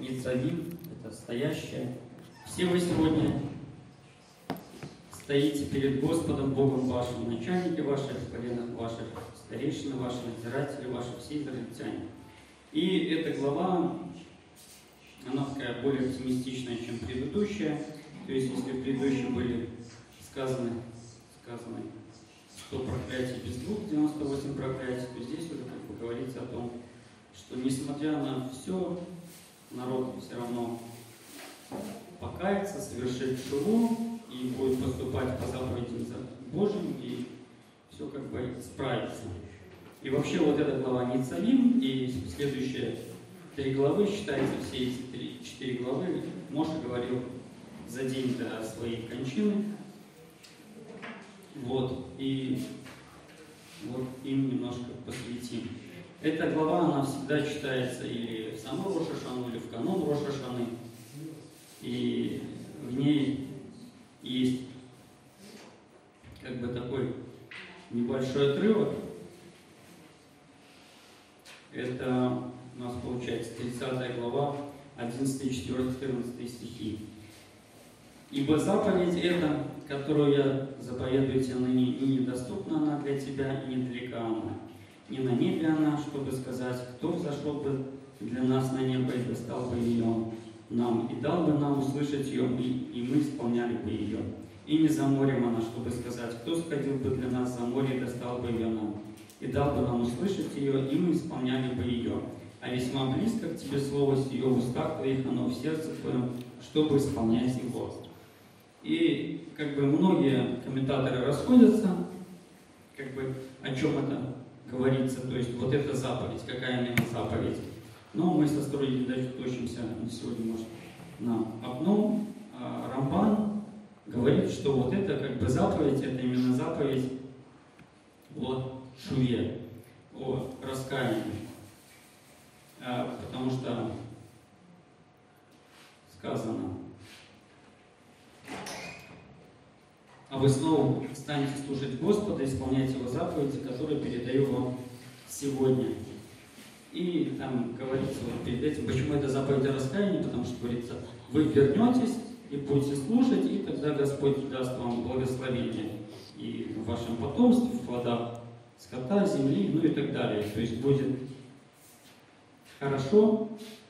Ницавим, это стоящее. Все вы сегодня стоите перед Господом Богом вашим, начальники ваших, коленах ваших, старейшины ваши, надзиратели ваши, все израильтяне. И эта глава, она такая более оптимистичная, чем предыдущая. То есть, если в предыдущей были сказаны 100 проклятий без 98 проклятий, то здесь уже как бы говорится о том, что несмотря на все, народ все равно покается, совершит шуву и будет поступать по заповедям Божьим, и все как бы справится. И вообще вот эта глава Ницавим и следующие 3 главы, считается, все эти 4 главы, Моше говорил за день до своей кончины. Вот, и вот им немножко посвятим. Эта глава, она всегда читается или в саму Рош ха-Шану, или в канун Рош ха-Шаны. И в ней есть как бы такой небольшой отрывок. Это у нас получается 30 глава, 11, 4, 14 стихи. «Ибо заповедь эта, которую я заповедую тебе ныне, и недоступна она для тебя, и недалека она. Не на небе она, чтобы сказать, кто взошел бы для нас на небо и достал бы ее нам, и дал бы нам услышать ее, и мы исполняли бы ее. И не за морем она, чтобы сказать, кто сходил бы для нас за море и достал бы ее нам, и дал бы нам услышать ее, и мы исполняли бы ее. А весьма близко к тебе слово с ее в устах твоих, оно в сердце твоем, чтобы исполнять его». И как бы многие комментаторы расходятся, как бы о чем это говорится, то есть вот эта заповедь, какая именно заповедь. Но мы со строй точимся сегодня, может, на одном. Рамбан говорит, что вот это как бы заповедь, это именно заповедь о шуве, о раскаянии. Потому что сказано: «А вы снова станете служить Господа, исполнять Его заповеди, которые передаю вам сегодня». И там говорится вот перед этим, почему это заповедь о раскаянии, потому что говорится, вы вернетесь и будете слушать, и тогда Господь даст вам благословение и в вашем потомстве, в плодах скота, земли, ну и так далее. То есть будет хорошо,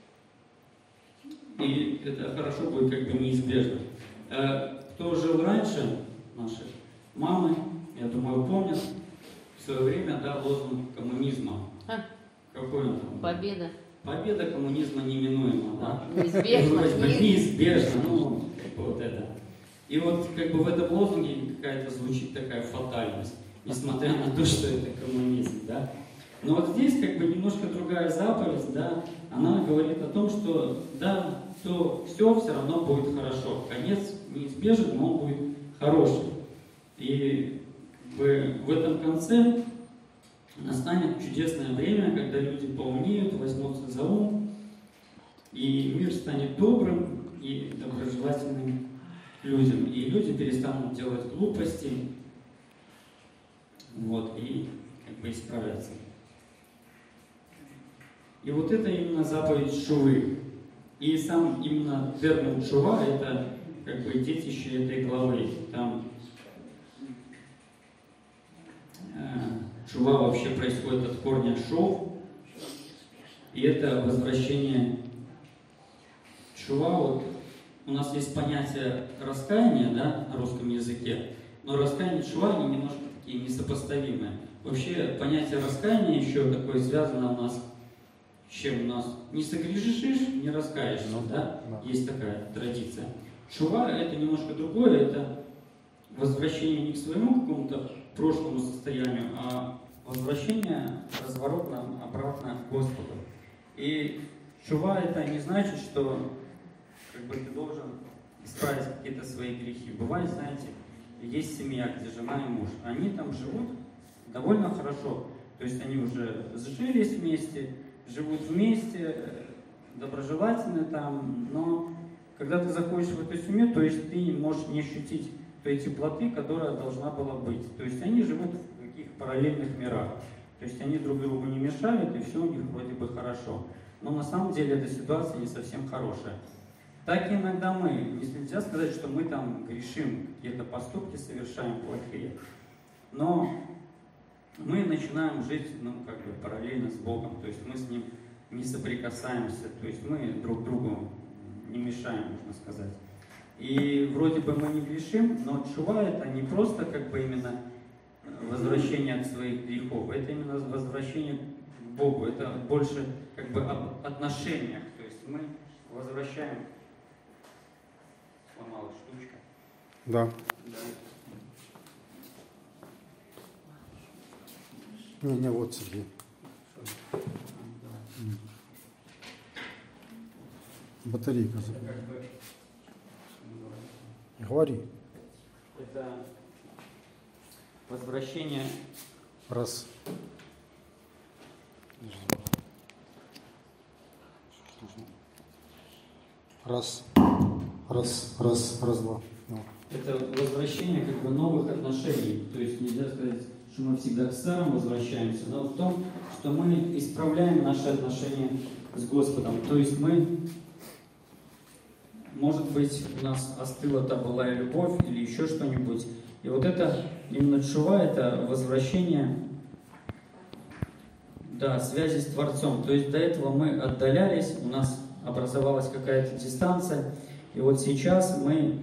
и это хорошо будет как бы неизбежно. Кто жил раньше, наши мамы, я думаю, помнят, в свое время, да, лозунг коммунизма. Какой он там? Победа. Победа коммунизма неминуема, да? Неизбежно. Неизбежно, ну, вот это. И вот как бы в этом лозунге какая-то звучит такая фатальность, несмотря на то, что это коммунизм, да? Но вот здесь как бы немножко другая заповедь, да, она говорит о том, что да, то все равно будет хорошо. Конец неизбежен, но он будет хороший. И как бы в этом конце настанет чудесное время, когда люди поумнеют, возьмутся за ум, и мир станет добрым и доброжелательным людям. И люди перестанут делать глупости, вот, и как бы исправляться. И вот это именно заповедь шувы. И сам именно термин шува — это как бы детище этой главы. Там шува вообще происходит от корня шов, и это возвращение. Шува, вот у нас есть понятие раскаяния, да, на русском языке, но раскаяние и шува, они немножко такие несопоставимые. Вообще понятие раскаяния еще такое связано у нас с чем? У нас не согрешишь, не раскаешься, да? Есть такая традиция. Шува — это немножко другое, это возвращение не к своему какому-то прошлому состоянию, а возвращение разворотно обратно к Господу. И шува — это не значит, что как бы ты должен исправить какие-то свои грехи. Бывает, знаете, есть семья, где жена и муж, они там живут довольно хорошо, то есть они уже сжились вместе, живут вместе, доброжелательны там, но когда ты заходишь в эту семью, то есть ты можешь не ощутить той теплоты, которая должна была быть. То есть они живут в каких параллельных мирах. То есть они друг другу не мешают, и все у них вроде бы хорошо. но на самом деле эта ситуация не совсем хорошая. Так и иногда мы, нельзя сказать, что мы там грешим, какие-то поступки совершаем плохие, но мы начинаем жить, параллельно с Богом, то есть мы с Ним не соприкасаемся, то есть мы друг другу не мешаем, можно сказать. И вроде бы мы не грешим, но тшува это не просто именно возвращение от своих грехов, это именно возвращение к Богу, это больше об отношениях, то есть мы возвращаем... Сломалась штучка. Да. Не, вот Сергей. Батарейка. Говори. Это возвращение. Раз. Раз, два. Это возвращение новых отношений. То есть нельзя сказать, что мы всегда к старым возвращаемся, но в том, что мы исправляем наши отношения с Господом. То есть мы, может быть, у нас остыла та былая любовь или еще что-нибудь. И вот это именно тшува, это возвращение, связи с Творцом. То есть до этого мы отдалялись, у нас образовалась какая-то дистанция, и вот сейчас мы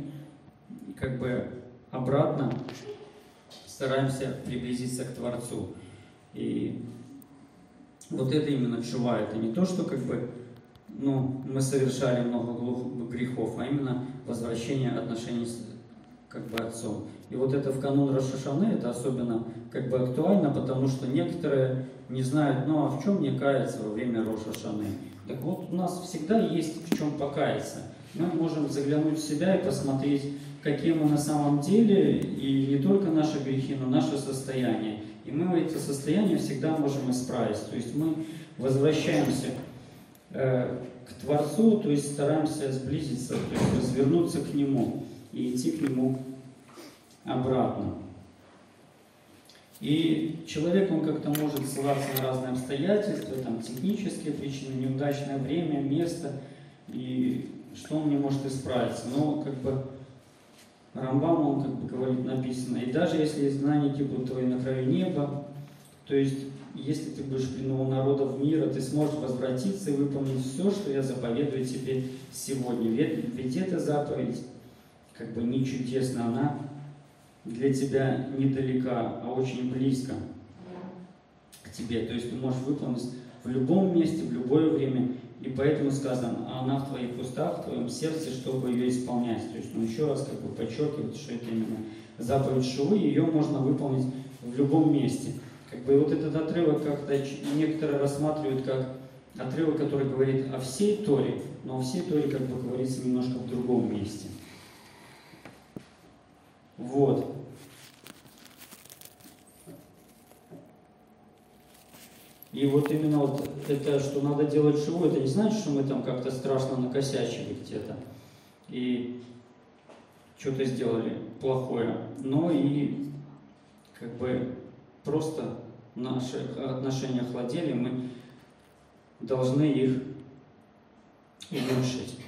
обратно стараемся приблизиться к Творцу. И вот это именно тшува, это не то, что мы совершали много грехов, а именно возвращение отношений с Отцом. И вот это в канун Рош ха-Шаны, это особенно актуально, потому что некоторые не знают, а в чем мне каяться во время Рош ха-Шаны. Так вот, у нас всегда есть в чем покаяться. Мы можем заглянуть в себя и посмотреть, какие мы на самом деле, и не только наши грехи, но наше состояние. И мы это состояние всегда можем исправить. То есть мы возвращаемся к Творцу, то есть стараемся сблизиться, то есть развернуться к Нему и идти к Нему обратно. И человек, он может ссылаться на разные обстоятельства, технические причины, неудачное время, место, и что он не может исправиться. Но Рамбам, он говорит, написано, и даже если знания будут твои на краю неба, то есть если ты будешь плену народов мира, ты сможешь возвратиться и выполнить все, что я заповедую тебе сегодня. Ведь эта заповедь не чудесна, она для тебя недалека, а очень близко к тебе. То есть ты можешь выполнить в любом месте, в любое время. И поэтому сказано, она в твоих устах, в твоем сердце, чтобы ее исполнять. То есть, еще раз подчеркивает, что это именно заповедь тшувы, ее можно выполнить в любом месте. И вот этот отрывок как-то некоторые рассматривают как отрывок, который говорит о всей Торе, но о всей Торе, говорится, немножко в другом месте. Вот. И вот именно это, что надо делать тшуву, это не значит, что мы как-то страшно накосячили где-то и что-то сделали плохое, но и просто наши отношения охладели, мы должны их улучшить.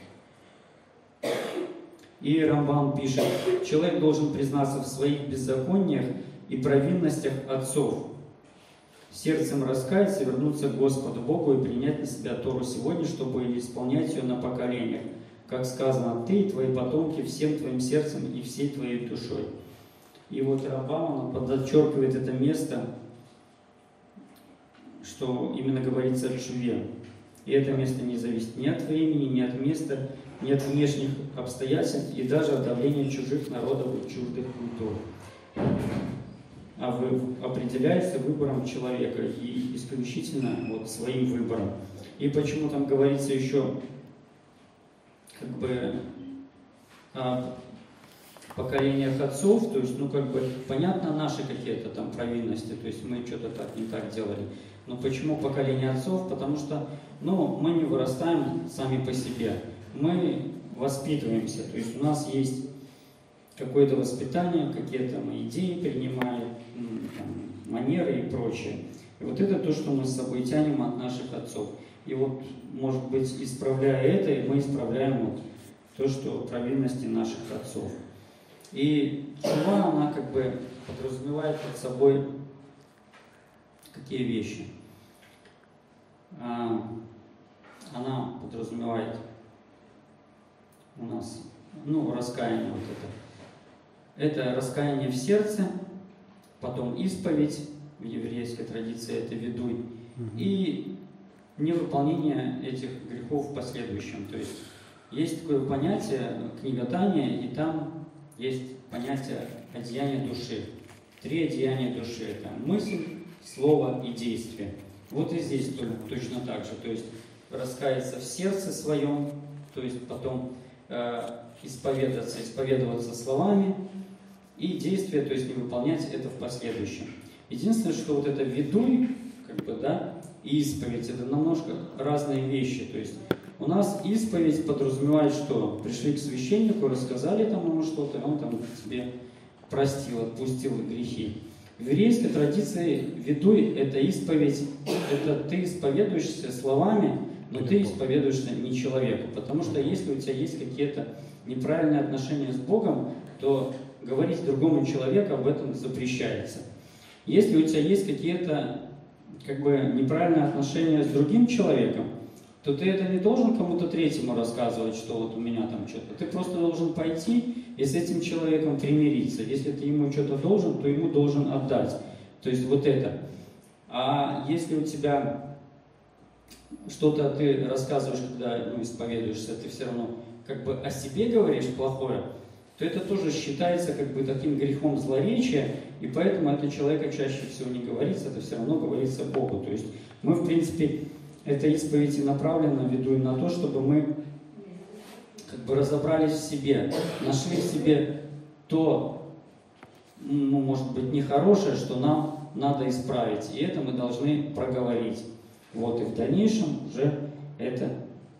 И Рамбам пишет, человек должен признаться в своих беззакониях и провинностях отцов, сердцем раскаяться, вернуться к Господу Богу и принять на себя Тору сегодня, чтобы исполнять ее на поколениях. Как сказано, ты и твои потомки всем твоим сердцем и всей твоей душой. И вот Рамбам, он подчеркивает это место, что именно говорится о тшуве. И это место не зависит ни от времени, ни от места, ни от внешних обстоятельств и даже от давления чужих народов и чуждых культур. А определяется выбором человека и исключительно своим выбором. И почему там говорится еще о поколениях отцов, то есть, понятно, наши какие-то там провинности, то есть мы что-то так не так делали. Но почему поколение отцов? Потому что, мы не вырастаем сами по себе, мы воспитываемся, то есть у нас есть какое-то воспитание, какие-то мы идеи принимаем, манеры и прочее. И вот это то, что мы с собой тянем от наших отцов. И вот, может быть, исправляя это, мы исправляем вот то, что провинности наших отцов. И чува, она как бы подразумевает под собой какие вещи? Она подразумевает у нас, раскаяние вот это. Это раскаяние в сердце, потом исповедь, в еврейской традиции это ведуй, и невыполнение этих грехов в последующем. То есть есть такое понятие книготания, и там есть понятие одеяния души. 3 одеяния души – это мысль, слово и действие. Вот и здесь точно так же. То есть раскаяться в сердце своем, то есть потом исповедоваться словами, и действие, то есть не выполнять это в последующем. Единственное, что вот это ведуй, и исповедь, это немножко разные вещи. То есть у нас исповедь подразумевает, что пришли к священнику, рассказали там ему что-то, и он там тебе простил, отпустил грехи. В еврейской традиции ведуй – это исповедь, это ты исповедуешься словами, но ты исповедуешься не человеку. Потому что если у тебя есть какие-то неправильные отношения с Богом, то говорить другому человеку об этом запрещается. Если у тебя есть какие-то неправильные отношения с другим человеком, то ты это не должен кому-то третьему рассказывать, что вот у меня там что-то. Ты просто должен пойти и с этим человеком примириться. Если ты ему что-то должен, то ему должен отдать. То есть вот это. А если у тебя что-то ты рассказываешь, когда исповедуешься, ты все равно о себе говоришь плохое, то это тоже считается таким грехом злоречия, и поэтому это человека чаще всего не говорится, это все равно говорится Богу. То есть мы, в принципе, эта исповедь и направлена ввиду на то, чтобы мы разобрались в себе, нашли в себе то, может быть, нехорошее, что нам надо исправить. И это мы должны проговорить. Вот, и в дальнейшем уже это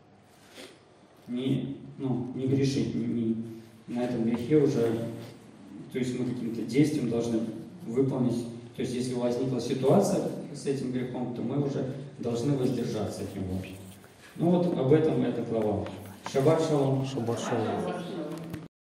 не грешить, на этом грехе уже, то есть мы каким-то действием должны выполнить. То есть если возникла ситуация с этим грехом, то мы уже должны воздержаться от него. Вот об этом эта глава. Шаббат шалом. Шаббат шалом.